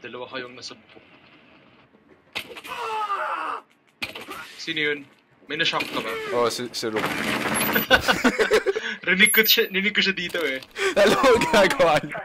Dalawa kayong nasabpo. Sino yun? May na-shock ka ba? Oo, si Rook. Rinig ko siya dito eh. Alam mo ginagawa niya.